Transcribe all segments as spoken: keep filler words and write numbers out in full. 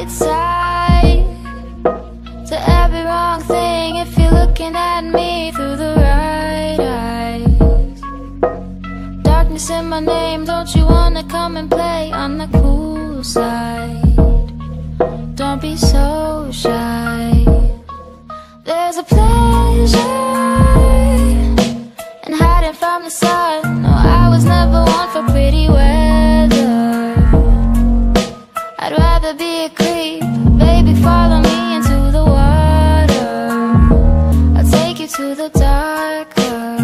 right side to every wrong thing if you're looking at me through the right eyes. Darkness in my name, don't you wanna come and play on the cool side? Don't be so shy. There's a pleasure in hiding from the sun. No, I was never one for pretty weather. I'd rather be a creep. Baby, follow me into the water. I'll take you to the darker.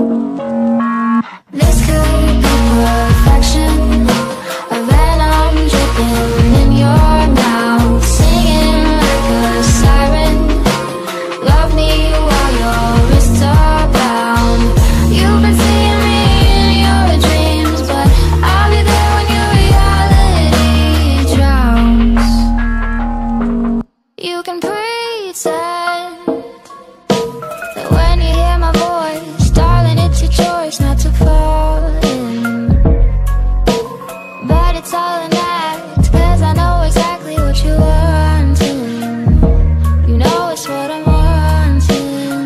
This could be perfection, a venom dripping in your mouth, singing like a siren. Love me while your wrists are bound. You've been seeing me in your dreams, but I'll be there when your reality drowns. You can pretend that when you hear my voice, darling, it's your choice not to fall in. But it's all an act, 'cause I know exactly what you want. You know it's what I'm wanting.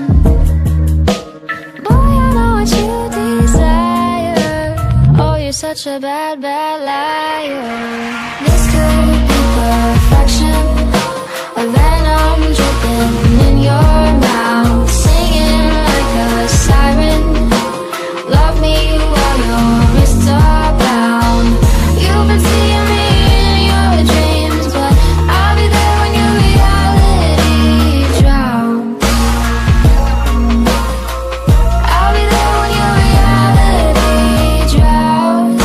Boy, I know what you desire. Oh, you're such a bad, bad liar. This could be perfection, a venom dripping in your mouth, singing like a siren. Love me while your wrists are bound. You've been seeing me in your dreams, but I'll be there when your reality drowns. I'll be there when your reality drowns.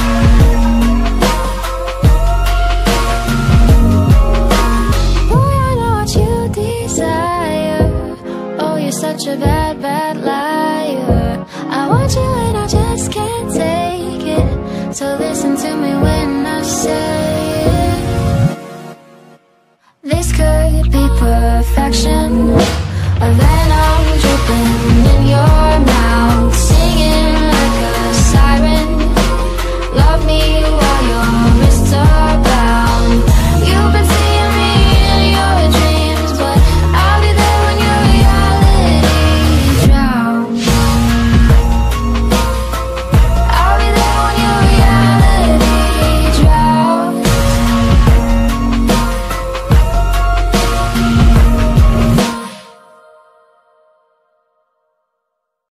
Boy, I know what you desire. Oh, you're such a bad, bad liar. I want you and I just can't take it. So listen to me when I say it. This could be perfection.